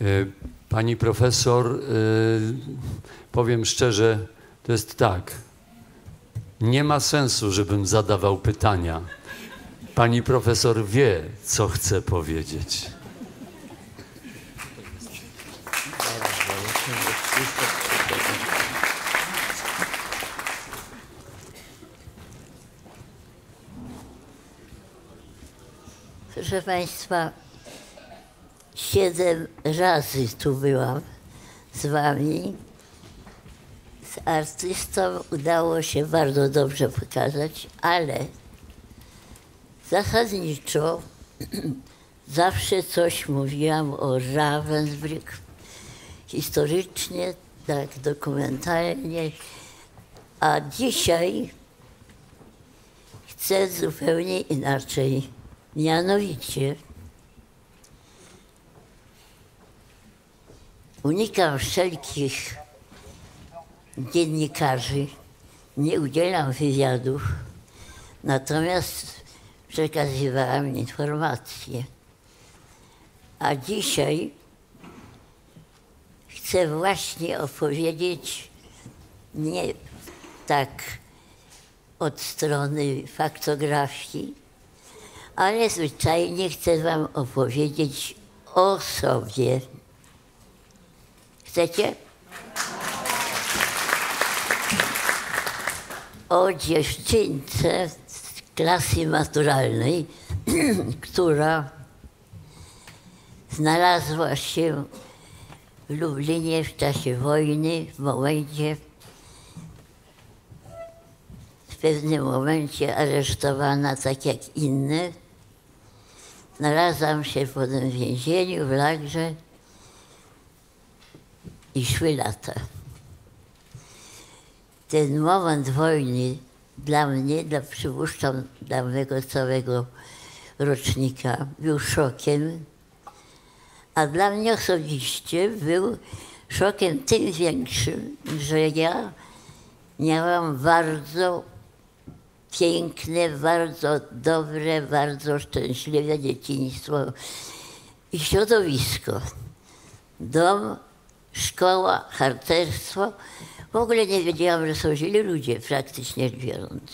Pani profesor, powiem szczerze, to jest tak. Nie ma sensu, żebym zadawał pytania. Pani profesor wie, co chce powiedzieć. Proszę Państwa, 7 razy tu byłam z Wami. Z artystą udało się bardzo dobrze pokazać, ale zasadniczo zawsze coś mówiłam o Ravensbrück. Historycznie, tak dokumentalnie, a dzisiaj chcę zupełnie inaczej. Mianowicie unikam wszelkich dziennikarzy, nie udzielam wywiadów, natomiast przekazywałam informacje. A dzisiaj chcę właśnie opowiedzieć nie tak od strony faktografii, ale zwyczajnie chcę Wam opowiedzieć o sobie. Chcecie? O dziewczynce z klasy maturalnej, która znalazła się w Lublinie w czasie wojny, w pewnym momencie aresztowana tak jak inne. Znalazłam się potem w więzieniu w lagrze i szły lata. Ten moment wojny dla mnie, przypuszczam dla mego całego rocznika, był szokiem, a dla mnie osobiście był szokiem tym większym, że ja miałam bardzo piękne, bardzo dobre, bardzo szczęśliwe dzieciństwo i środowisko. Dom, szkoła, harcerstwo. W ogóle nie wiedziałam, że są źli ludzie, praktycznie biorąc.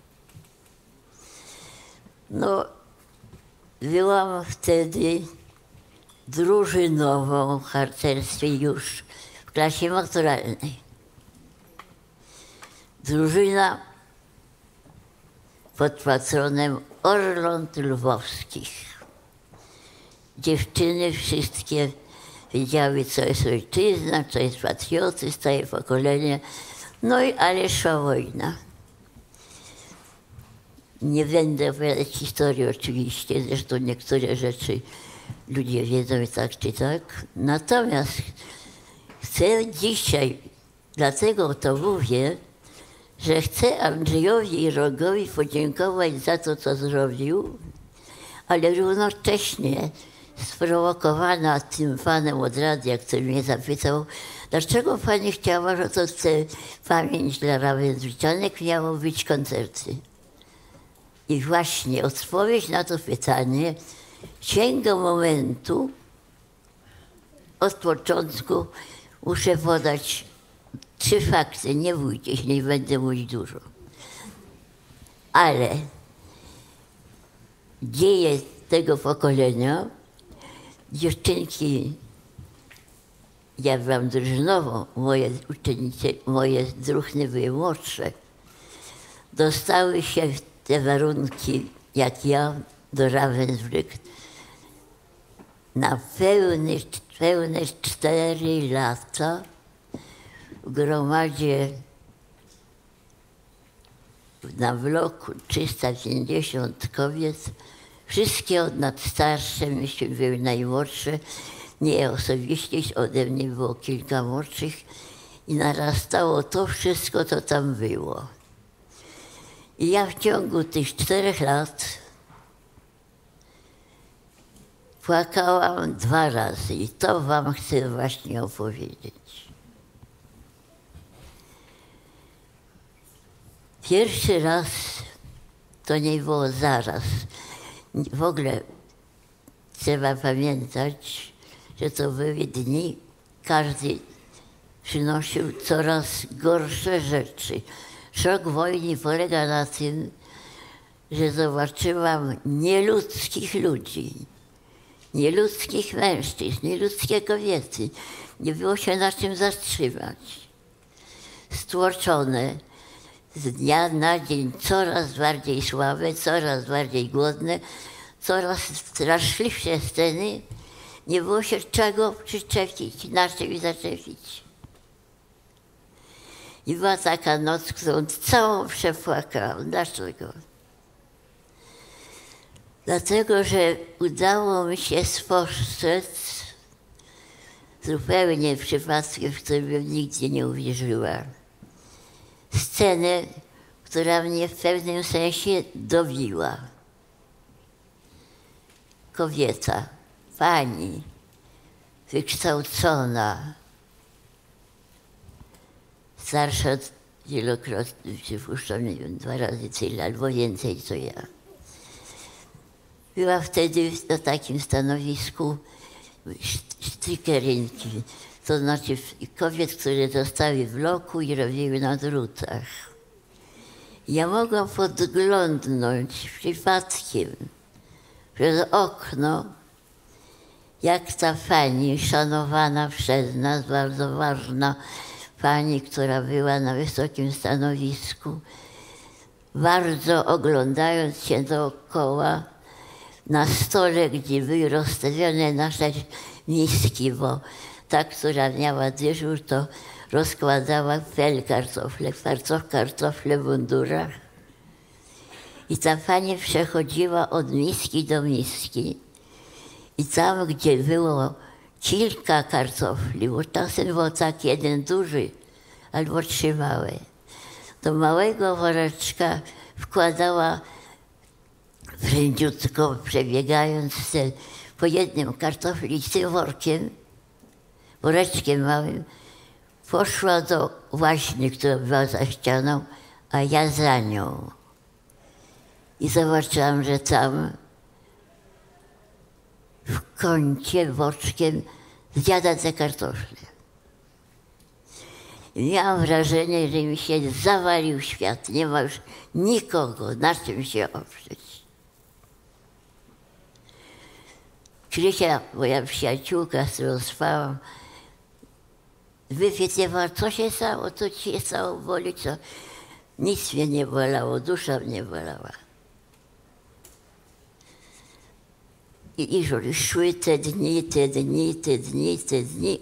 No, byłam wtedy drużynową w harcerstwie już w klasie maturalnej. Drużyna pod patronem Orląt Lwowskich. Dziewczyny wszystkie wiedziały, co jest ojczyzna, co jest patriotyzm, stare pokolenie. No i ale szła wojna. Nie będę opowiadać historii oczywiście, zresztą niektóre rzeczy ludzie wiedzą i tak czy tak. Natomiast chcę dzisiaj, dlatego to mówię, że chcę Andrzejowi i Rogowi podziękować za to, co zrobił, ale równocześnie sprowokowana tym panem od radia, który mnie zapytał, dlaczego pani chciała, że to chce pamięć dla Ravensbrückanek miało być koncerty. I właśnie odpowiedź na to pytanie sięga momentu, od początku muszę podać 3 fakty, nie bójcie się, nie będę mówić dużo. Ale dzieje tego pokolenia, dziewczynki, ja byłam drużynową, moje uczennice, moje druhny były młodsze, dostały się w te warunki, jak ja, do Ravensbrück na pełne 4 lata w gromadzie na bloku 350 kobiet, wszystkie od nas starsze, myśmy były najmłodsze, nie osobiście, ode mnie było kilka młodszych i narastało to wszystko, co tam było. I ja w ciągu tych 4 lat płakałam 2 razy i to wam chcę właśnie opowiedzieć. Pierwszy raz to nie było zaraz. W ogóle trzeba pamiętać, że to były dni, każdy przynosił coraz gorsze rzeczy. Szok wojny polega na tym, że zobaczyłam nieludzkich ludzi, nieludzkich mężczyzn, nieludzkie kobiety. Nie było się na czym zatrzymać. Stłoczone, z dnia na dzień coraz bardziej słabe, coraz bardziej głodne, coraz straszliwsze sceny. Nie było się czego przyczepić, na czym zaczepić. I była taka noc, którą całą przepłakałam. Dlaczego? Dlatego, że udało mi się spostrzec zupełnie przypadkiem, w którym bym nigdzie nie uwierzyła, scenę, która mnie w pewnym sensie dobiła. Kobieta, pani, wykształcona, starsza wielokrotnie, przypuszczam, nie wiem, 2 razy tyle albo więcej co ja. Była wtedy na takim stanowisku sztykerynki, to znaczy kobiet, które zostały w bloku i robiły na drutach. Ja mogłam podglądnąć przypadkiem przez okno, jak ta pani, szanowana przez nas, bardzo ważna pani, która była na wysokim stanowisku, bardzo oglądając się dookoła, na stole, gdzie były rozstawione nasze miski, bo ta, która miała dyżur, to rozkładała kartofle w mundurach. I ta pani przechodziła od miski do miski. I tam, gdzie było kilka kartofli, bo czasem był tak jeden duży albo 3 małe, do małego woreczka wkładała prędziutko, przebiegając po jednym kartofli z tym woreczkiem małym, poszła do łaźni, która była za ścianą, a ja za nią. I zobaczyłam, że tam w kącie boczkiem zjada te kartofle. I miałam wrażenie, że mi się zawalił świat. Nie ma już nikogo, na czym się oprzeć. Krysia, moja przyjaciółka, z którą spałam, wypytywała, co się stało, co ci się stało, boli, co? Nic mnie nie bolało, dusza mnie bolała. I szły te dni,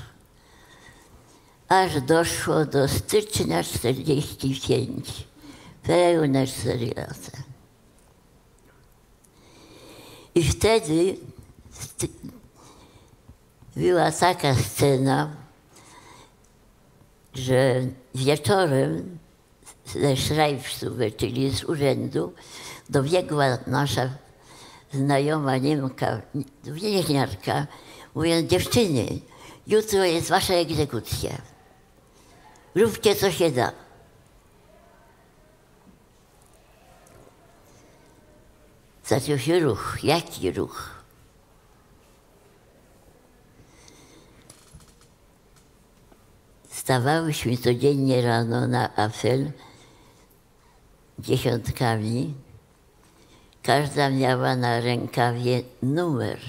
aż doszło do stycznia 45, pełne 4 lata. I wtedy była taka scena, że wieczorem ze Schreibstube, czyli z urzędu, dobiegła nasza znajoma Niemka, więźniarka, mówiąc, dziewczyny, jutro jest wasza egzekucja. Róbcie, co się da. Zaczął się ruch. Jaki ruch? Stawałyśmy codziennie rano na apel dziesiątkami. Każda miała na rękawie numer.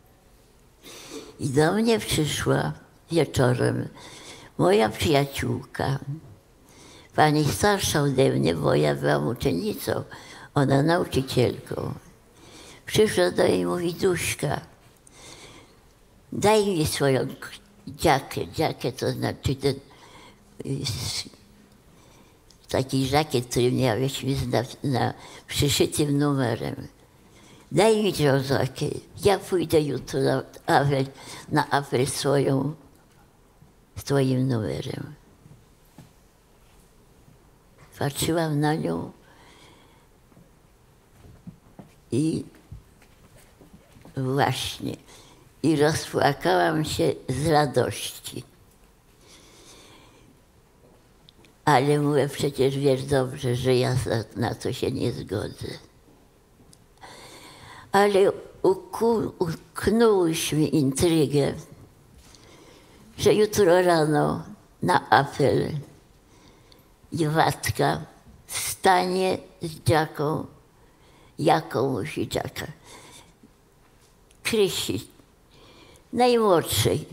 I do mnie przyszła wieczorem moja przyjaciółka, pani starsza ode mnie, bo ja byłam uczennicą, ona nauczycielką. Przyszła do niej i mówi, Duśka, daj mi swoją dziakę, to znaczy ten taki żakiet, który miałyśmy przyszytym numerem. Daj mi tą żakiet, ja pójdę jutro na apel z twoim numerem. Patrzyłam na nią i właśnie, i rozpłakałam się z radości. Ale mówię, przecież wiesz dobrze, że ja na to się nie zgodzę. Ale uknęłyśmy intrygę, że jutro rano na apel Watka stanie z Dziaką, jaką musi Dziaka, Krysi, najmłodszej,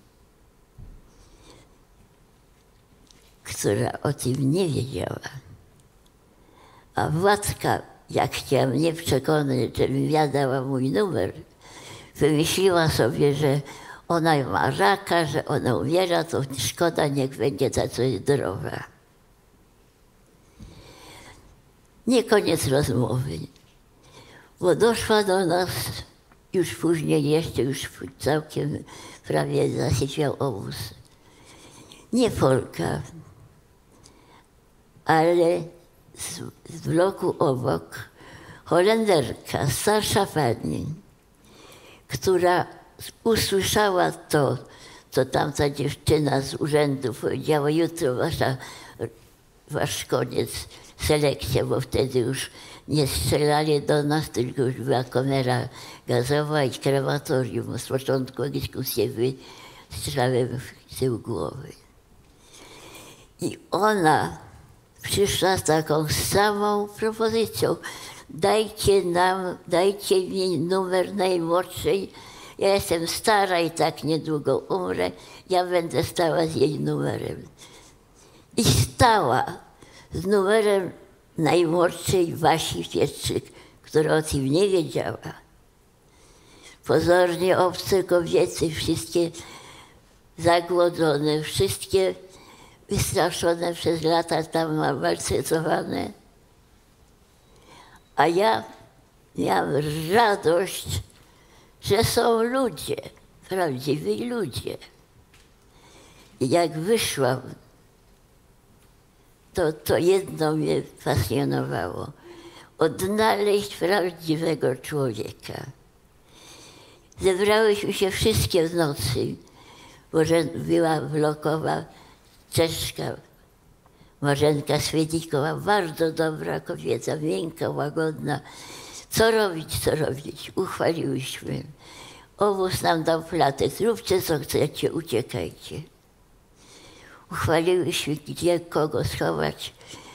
która o tym nie wiedziała. A Władka, jak chciała mnie przekonać, żebym ja dała mój numer, wymyśliła sobie, że ona ma raka, że ona umiera, to szkoda, niech będzie ta coś zdrowa. Nie koniec rozmowy, bo doszła do nas już później, jeszcze już całkiem prawie zasypiał obóz. Nie Polka, ale z bloku obok Holenderka, starsza pani, która usłyszała to, co tamta dziewczyna z urzędu powiedziała: jutro wasz koniec, selekcja, bo wtedy już nie strzelali do nas, tylko już była kamera gazowa i krematorium. Z początku dyskusje były strzałem w tył głowy. I ona przyszła z taką samą propozycją: dajcie mi numer najmłodszej, ja jestem stara i tak niedługo umrę, ja będę stała z jej numerem. I stała z numerem najmłodszej Wasi Pietrzyk, która o tym nie wiedziała. Pozornie obce kobiety, wszystkie zagłodzone, wszystkie wystraszone przez lata, tam maltretowane. A ja miałam radość, że są ludzie, prawdziwi ludzie. I jak wyszłam, to jedno mnie pasjonowało: odnaleźć prawdziwego człowieka. Zebrałyśmy się wszystkie w nocy, bo była blokowa Czeszka, Marzenka Swedikowa, bardzo dobra kobieta, miękka, łagodna. Co robić, co robić? Uchwaliłyśmy. Obóz nam dał platek: zróbcie co chcecie, uciekajcie. Uchwaliłyśmy, gdzie kogo schować.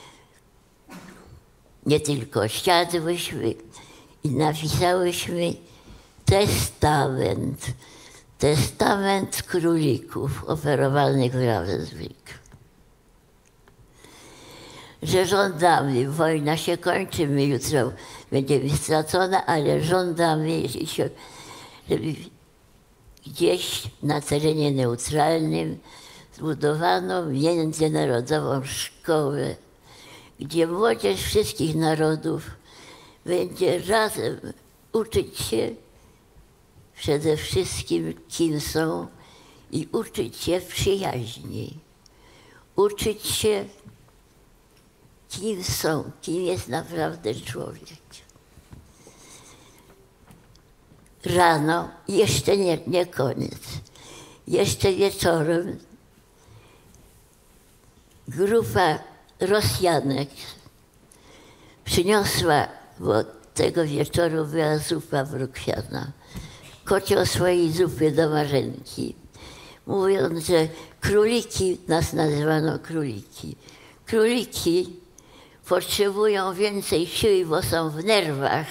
Nie tylko siadłyśmy i napisałyśmy testament. Testament królików oferowanych w Ravensbrück. Że żądamy, wojna się kończy, my jutro będziemy stracone, ale żądamy, żeby gdzieś na terenie neutralnym zbudowano międzynarodową szkołę, gdzie młodzież wszystkich narodów będzie razem uczyć się przede wszystkim, kim są, i uczyć się przyjaźni. Uczyć się, kim są, kim jest naprawdę człowiek. Rano, jeszcze nie koniec, jeszcze wieczorem grupa Rosjanek przyniosła, bo tego wieczoru była zupa brukwiana, kocioł swojej zupy do Marzenki, mówiąc, że króliki, nas nazywano króliki, króliki potrzebują więcej siły, bo są w nerwach.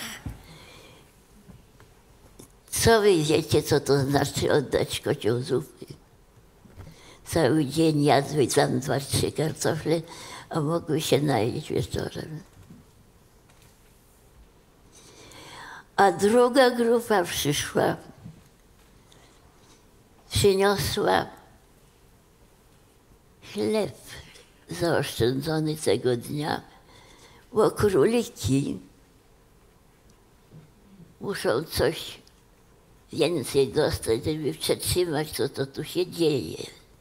Co wy wiecie, co to znaczy oddać kocioł zupy? Cały dzień jadły tam 2-3 kartofle, a mogły się najeść wieczorem. A druga grupa przyszła, przyniosła chleb zaoszczędzony tego dnia, bo króliki muszą coś więcej dostać, żeby przetrzymać, co to tu się dzieje.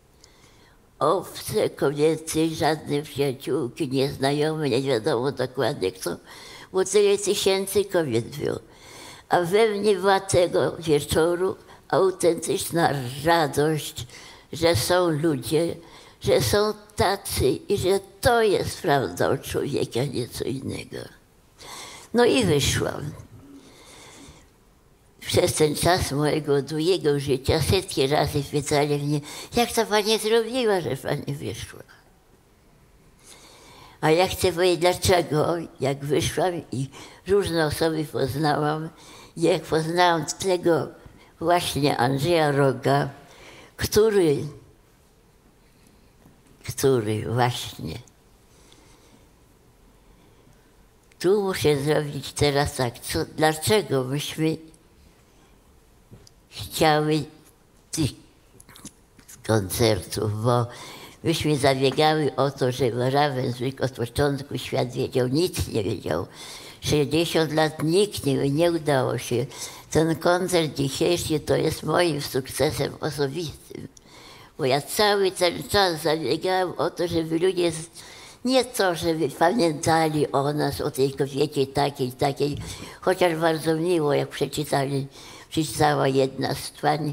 Obce kobiety, żadne przyjaciółki, nieznajome, nie wiadomo dokładnie kto, bo tyle tysięcy kobiet było. A we mnie była tego wieczoru autentyczna radość, że są ludzie, że są tacy i że to jest prawda o człowieku, a nie co innego. No i wyszłam. przez ten czas mojego długiego życia setki razy pytali mnie, jak to pani zrobiła, że pani wyszła. A ja chcę powiedzieć dlaczego, jak wyszłam i różne osoby poznałam, jak poznałam tego właśnie Andrzeja Roga, który właśnie, tu muszę zrobić teraz tak, dlaczego myśmy chciały tych koncertów, bo myśmy zabiegały o to, żeby Ravensbrück od początku świat wiedział, nic nie wiedział. 60 lat nikt nie udało się. Ten koncert dzisiejszy to jest moim sukcesem osobistym, bo ja cały ten czas zabiegałam o to, żeby ludzie nie to, żeby pamiętali o nas, o tej kobiecie takiej, chociaż bardzo miło, jak przeczytała jedna z pań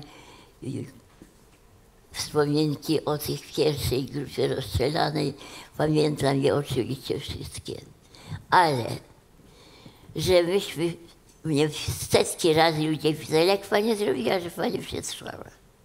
wspominki o tych pierwszej grupie rozstrzelanej. Pamiętam je oczywiście wszystkie. Ale że myśmy, mnie setki razy ludzie pisali, jak pani zrobiła, że pani przetrwała.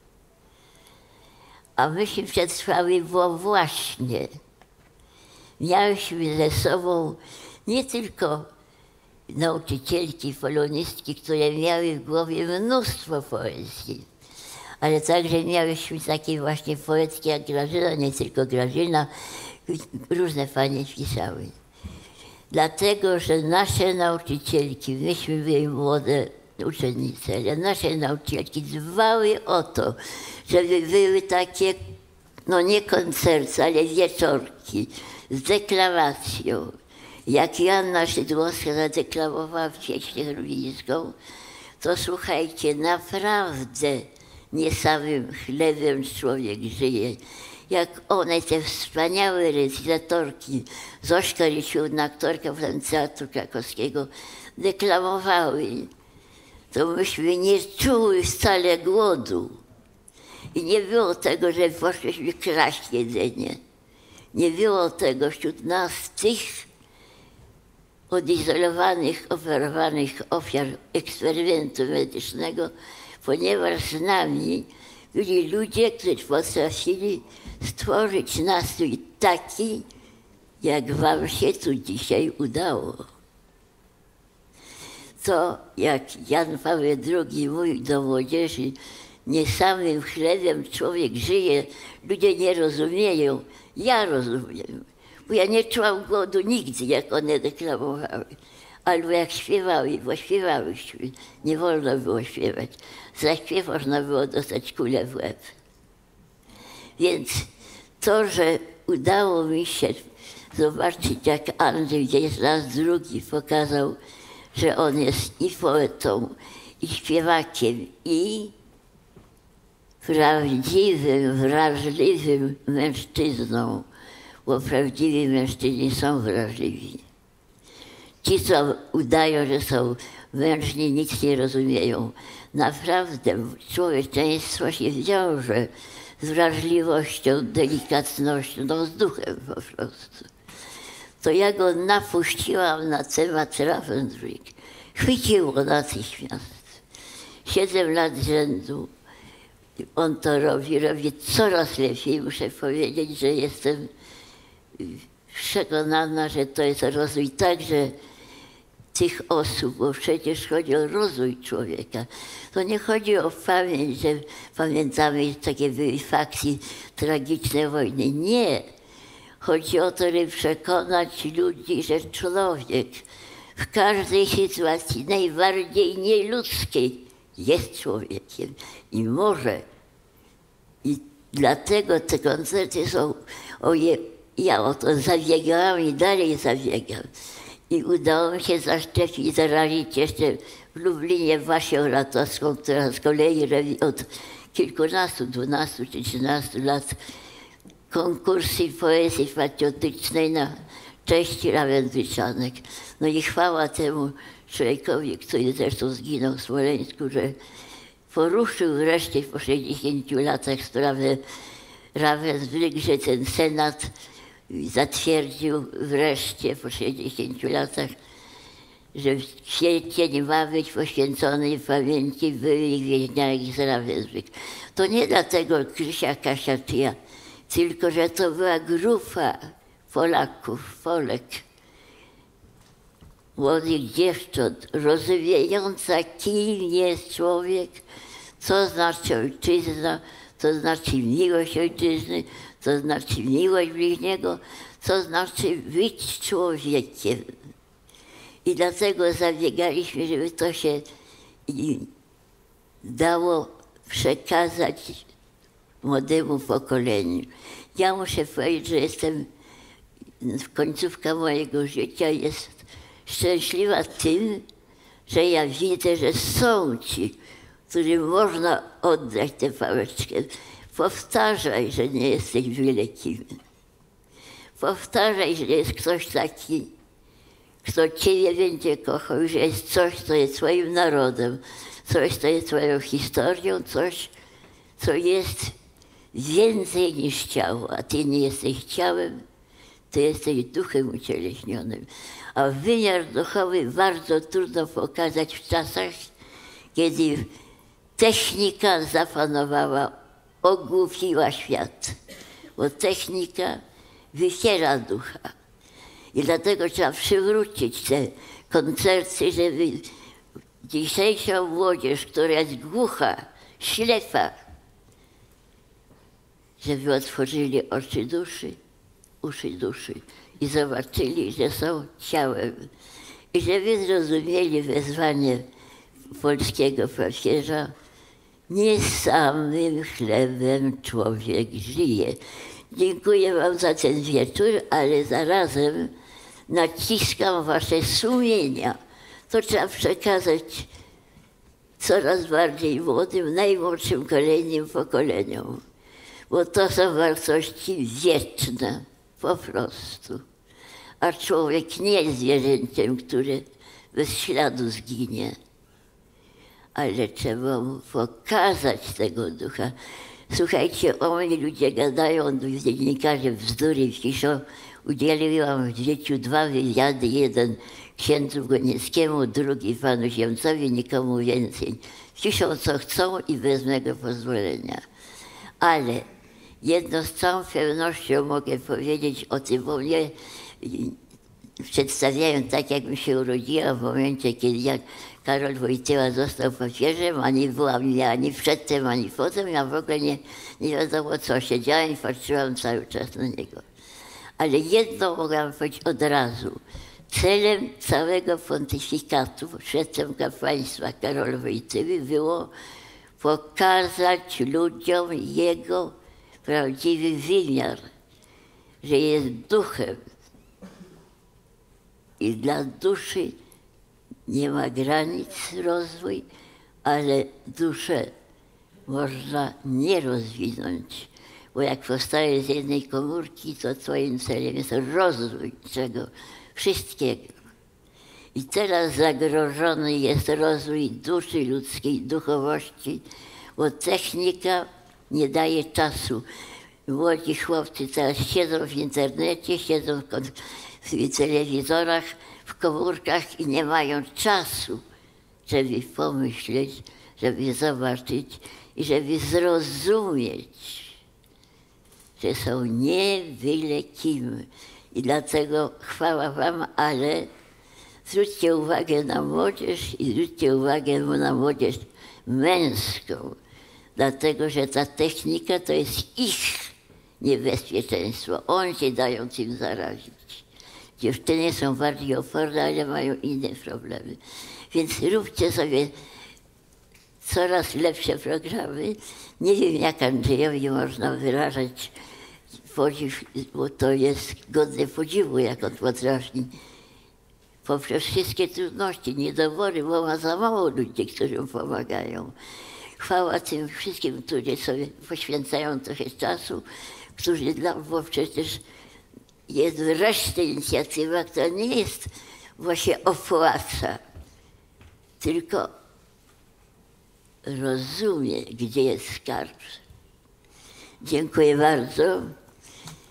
A myśmy przetrwały, bo właśnie miałyśmy ze sobą nie tylko nauczycielki, polonistki, które miały w głowie mnóstwo poezji, ale także miałyśmy takie właśnie poetki jak Grażyna, nie tylko Grażyna, różne panie pisały. Dlatego, że nasze nauczycielki, myśmy byli młode uczennice, ale nasze nauczycielki dbały o to, żeby były takie, no nie koncerty, ale wieczorki z deklamacją. Jak Joanna Szydłowska zadeklamowała pieśń rubieńską, to słuchajcie, naprawdę nie samym chlebem człowiek żyje. Jak one, te wspaniałe recytatorki, Zośka Rysiłna, aktorka Teatru Krakowskiego, deklamowały, to myśmy nie czuły wcale głodu. I nie było tego, że poszliśmy kraść jedzenie. Nie było tego wśród nas tych odizolowanych, oferowanych ofiar eksperymentu medycznego, ponieważ z nami byli ludzie, którzy potrafili stworzyć nastrój taki, jak wam się tu dzisiaj udało. To, jak Jan Paweł II mówił do młodzieży, nie samym chlebem człowiek żyje, ludzie nie rozumieją. Ja rozumiem, bo ja nie czułam głodu nigdy, jak one deklamowały. Albo jak śpiewały, bo śpiewałyśmy, nie wolno było śpiewać. Za śpiew można było dostać kulę w łeb. Więc to, że udało mi się zobaczyć, jak Andrzej gdzieś raz drugi pokazał, że on jest i poetą, i śpiewakiem, i prawdziwym, wrażliwym mężczyzną, bo prawdziwi mężczyźni są wrażliwi. Ci, co udają, że są mężni, nic nie rozumieją. Naprawdę człowieczeństwo się wiąże z wrażliwością, delikatnością, no z duchem po prostu. To ja go napuściłam na temat Ravensbrück. Chwyciło natychmiast. 7 lat z rzędu on to robi coraz lepiej. Muszę powiedzieć, że jestem przekonana, że to jest rozwój także tych osób, bo przecież chodzi o rozwój człowieka. To nie chodzi o pamięć, że pamiętamy takie były fakty tragiczne wojny. Nie. Chodzi o to, żeby przekonać ludzi, że człowiek w każdej sytuacji najbardziej nieludzkiej jest człowiekiem i może. I dlatego te koncerty są, ja o to zabiegałam i dalej zabiegam. I udało mi się zaszczepić, zarazić jeszcze w Lublinie Wasię Latowską, która z kolei robi od kilkunastu, 12 czy 13 lat konkursy poezji patriotycznej na cześć Ravensbrückanek. No i chwała temu człowiekowi, który zresztą zginął w Smoleńsku, że poruszył wreszcie po 60 latach sprawę Ravensbrück, że ten Senat zatwierdził wreszcie po 60 latach, że kwiecień ma być poświęcony pamięci byłych więźniarek z Ravensbrück. To nie dlatego Krysia, Kasia czy ja, tylko że to była grupa Polaków, Polek, młodych dziewcząt, rozwijająca, kim jest człowiek, co znaczy ojczyzna, co znaczy miłość ojczyzny, co znaczy miłość bliźniego, co znaczy być człowiekiem. I dlatego zabiegaliśmy, żeby to się dało przekazać młodemu pokoleniu. Ja muszę powiedzieć, że jestem, końcówka mojego życia jest szczęśliwa tym, że ja widzę, że są ci, którym można oddać tę pałeczkę. Powtarzaj, że nie jesteś byle kim. Powtarzaj, że jest ktoś taki, kto Ciebie będzie kochał, że jest coś, co jest Twoim narodem, coś, co jest Twoją historią, coś, co jest więcej niż ciało, a Ty nie jesteś ciałem, Ty jesteś duchem ucieleśnionym. A wymiar duchowy bardzo trudno pokazać w czasach, kiedy technika zapanowała, ogłupiła świat, bo technika wyciera ducha. I dlatego trzeba przywrócić te koncerty, żeby dzisiejsza młodzież, która jest głucha, ślepa, żeby otworzyli oczy duszy, uszy duszy i zobaczyli, że są ciałem. I żeby zrozumieli wezwanie polskiego papieża, nie samym chlebem człowiek żyje. Dziękuję wam za ten wieczór, ale zarazem naciskam wasze sumienia. To trzeba przekazać coraz bardziej młodym, najmłodszym kolejnym pokoleniom. Bo to są wartości wieczne, po prostu. A człowiek nie jest zwierzęciem, które bez śladu zginie. Ale trzeba mu pokazać tego ducha. Słuchajcie, o mnie ludzie gadają, dziennikarze bzdury piszą. Udzieliłam w życiu 2 wywiady, jeden księdzu Gonieckiemu, drugi panu Ziemcowi, nikomu więcej. Piszą co chcą i bez mego pozwolenia. Ale jedno z całą pewnością mogę powiedzieć o tym, bo mnie przedstawiają tak, jak mi się urodziła w momencie, kiedy jak Karol Wojtyła został papieżem, a nie byłam ja ani przedtem, ani potem. Ja w ogóle nie wiadomo co, siedziałam i patrzyłam cały czas na niego. Ale jedno mogłam powiedzieć od razu. Celem całego pontyfikatu, przedtem kapłaństwa Karola Wojtyły było pokazać ludziom jego prawdziwy wymiar, że jest duchem i dla duszy nie ma granic rozwój, ale duszę można nie rozwinąć, bo jak powstaje z jednej komórki, to twoim celem jest rozwój czego? Wszystkiego. I teraz zagrożony jest rozwój duszy ludzkiej, duchowości, bo technika nie daje czasu. Młodzi chłopcy teraz siedzą w internecie, siedzą w telewizorach, w komórkach i nie mają czasu, żeby pomyśleć, żeby zobaczyć i żeby zrozumieć, że są nie byle kim. I dlatego chwała wam, ale zwróćcie uwagę na młodzież i zwróćcie uwagę na młodzież męską, dlatego że ta technika to jest ich niebezpieczeństwo. Oni się dają tym zarazić. Dziewczyny są bardziej oporne, ale mają inne problemy. Więc róbcie sobie coraz lepsze programy. Nie wiem, jak Andrzejowi można wyrażać podziw, bo to jest godne podziwu, jak on potrafi poprzez wszystkie trudności, niedobory, bo ma za mało ludzi, którym pomagają. Chwała tym wszystkim, którzy sobie poświęcają trochę czasu, którzy bo przecież jest wreszcie inicjatywa, która nie jest właśnie opłaca, tylko rozumie, gdzie jest skarb. Dziękuję bardzo.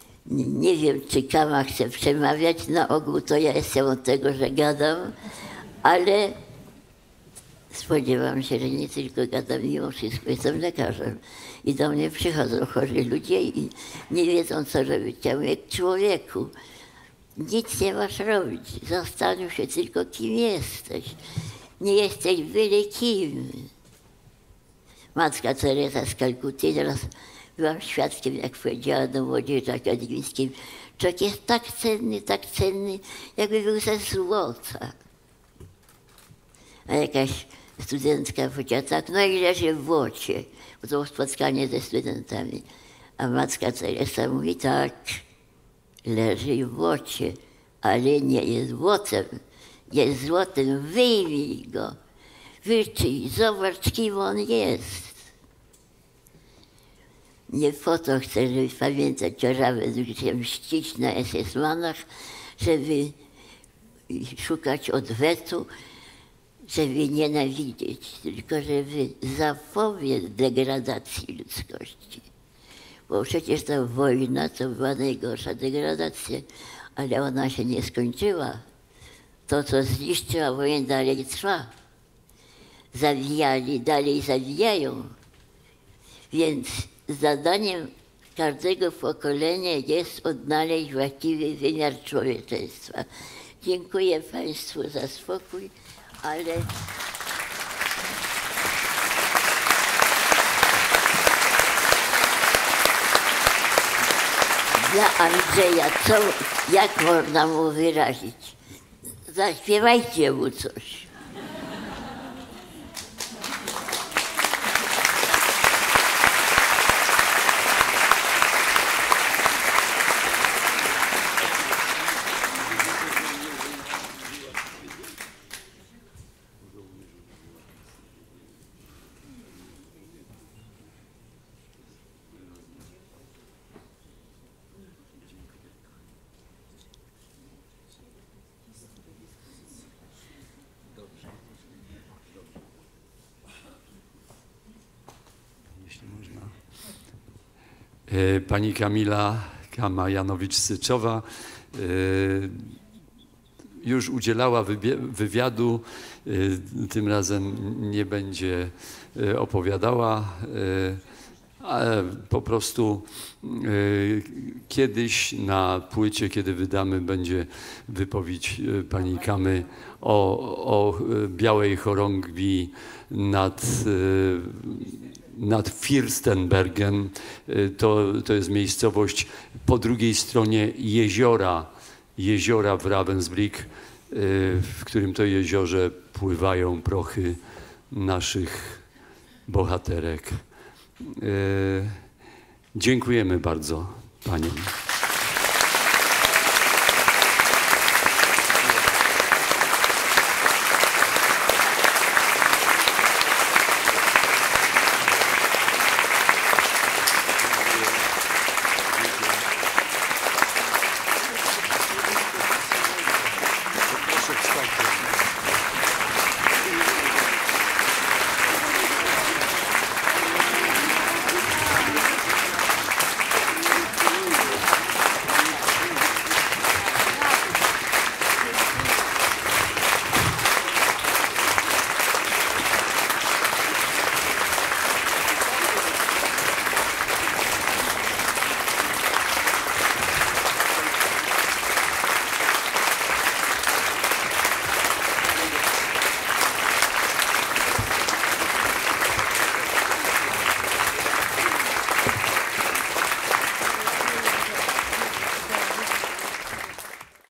Nie wiem, czy Kama chce przemawiać. Na ogół to ja jestem od tego, że gadam, Ale spodziewam się, że nie tylko gadam, mimo wszystko jestem lekarzem. I do mnie przychodzą chorzy ludzie i nie wiedzą, co robić. Ja mówię, człowieku, nic nie masz robić. Zastanów się tylko, kim jesteś. Nie jesteś byle kim. Matka Teresa z Kalkuty, teraz byłam świadkiem, jak powiedziała do młodzieży akademickiej, człowiek jest tak cenny, jakby był ze złota. A jakaś studentka powiedziała tak, no i leży w błocie, bo to było spotkanie ze studentami. A matka Teresa mówi tak, leży w błocie, ale nie jest złotem. Jest złotem, wyjmij go, wyczyj, zobacz, kim on jest. Nie po to chcę, żeby pamiętać o Rawę, żeby się mścić na SS-manach, żeby szukać odwetu, żeby nienawidzieć, tylko żeby zapobiec degradacji ludzkości. Bo przecież ta wojna to była najgorsza degradacja, ale ona się nie skończyła. To, co zniszczyła wojnę, dalej trwa. Zawijali, dalej zawijają. Więc zadaniem każdego pokolenia jest odnaleźć właściwy wymiar człowieczeństwa. Dziękuję Państwu za spokój, ale... Dla Andrzeja, jak można mu wyrazić? Zaśpiewajcie mu coś. Pani Kamila Kama-Janowicz-Syczowa już udzielała wywiadu, tym razem nie będzie opowiadała, ale po prostu kiedyś na płycie, kiedy wydamy, będzie wypowiedź pani Kamy o białej chorągwi nad Fürstenbergem. To jest miejscowość po drugiej stronie jeziora w Ravensbrück, w którym to jeziorze pływają prochy naszych bohaterek. Dziękujemy bardzo paniom.